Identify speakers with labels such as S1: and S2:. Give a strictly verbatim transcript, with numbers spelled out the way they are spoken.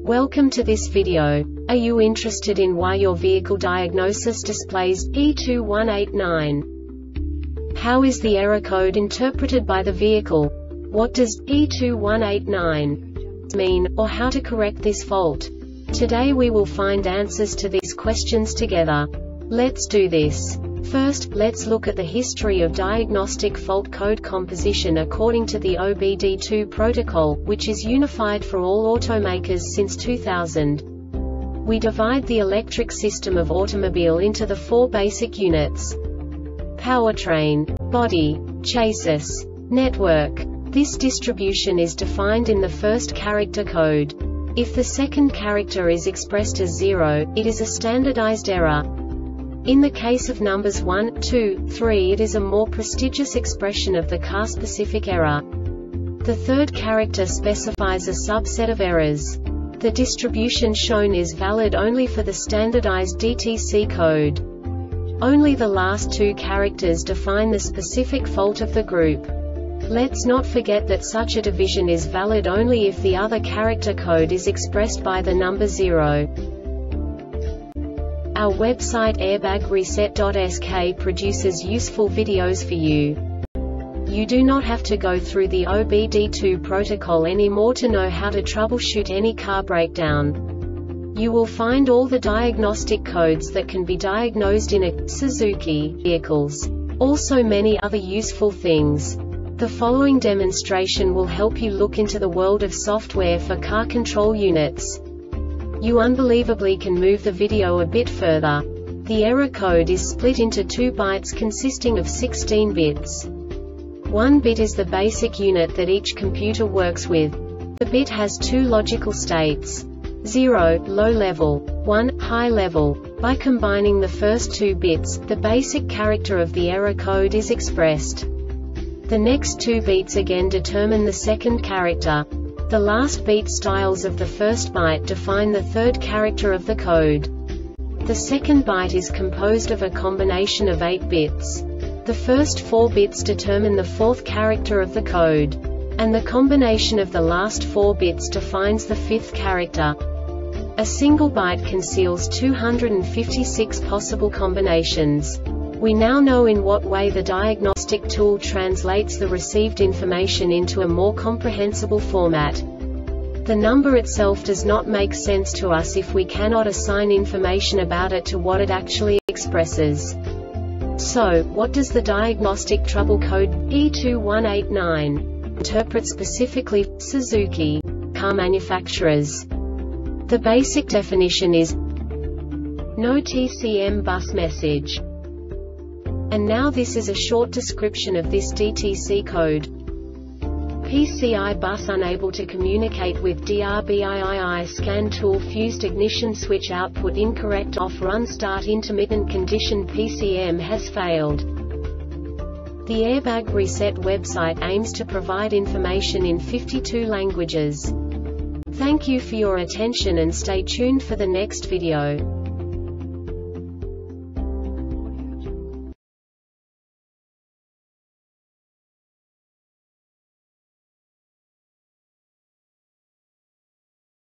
S1: Welcome to this video. Are you interested in why your vehicle diagnosis displays E two one eight nine? How is the error code interpreted by the vehicle? What does E two one eight nine mean, or how to correct this fault? Today we will find answers to these questions together. Let's do this. First, let's look at the history of diagnostic fault code composition according to the O B D two protocol, which is unified for all automakers since two thousand. We divide the electric system of automobile into the four basic units: powertrain, body, chassis, network. This distribution is defined in the first character code. If the second character is expressed as zero, it is a standardized error. In the case of numbers one, two, three, it is a more prestigious expression of the car-specific error. The third character specifies a subset of errors. The distribution shown is valid only for the standardized D T C code. Only the last two characters define the specific fault of the group. Let's not forget that such a division is valid only if the other character code is expressed by the number zero. Our website airbag reset dot S K produces useful videos for you. You do not have to go through the O B D two protocol anymore to know how to troubleshoot any car breakdown. You will find all the diagnostic codes that can be diagnosed in a Suzuki vehicles. Also many other useful things. The following demonstration will help you look into the world of software for car control units. You unbelievably can move the video a bit further. The error code is split into two bytes consisting of sixteen bits. One bit is the basic unit that each computer works with. The bit has two logical states: zero, low level, one, high level. By combining the first two bits, the basic character of the error code is expressed. The next two beats again determine the second character. The last beat styles of the first byte define the third character of the code. The second byte is composed of a combination of eight bits. The first four bits determine the fourth character of the code. And the combination of the last four bits defines the fifth character. A single byte conceals two hundred fifty-six possible combinations. We now know in what way the diagnostic tool translates the received information into a more comprehensible format. The number itself does not make sense to us if we cannot assign information about it to what it actually expresses. So, what does the diagnostic trouble code E two one eight nine interpret specifically for Suzuki car manufacturers? The basic definition is no T C M bus message. And now this is a short description of this D T C code. P C I bus unable to communicate with D R B I I I scan tool fused ignition switch output incorrect off run start intermittent condition P C M has failed. The Airbag Reset website aims to provide information in fifty-two languages. Thank you for your attention and stay tuned for the next video.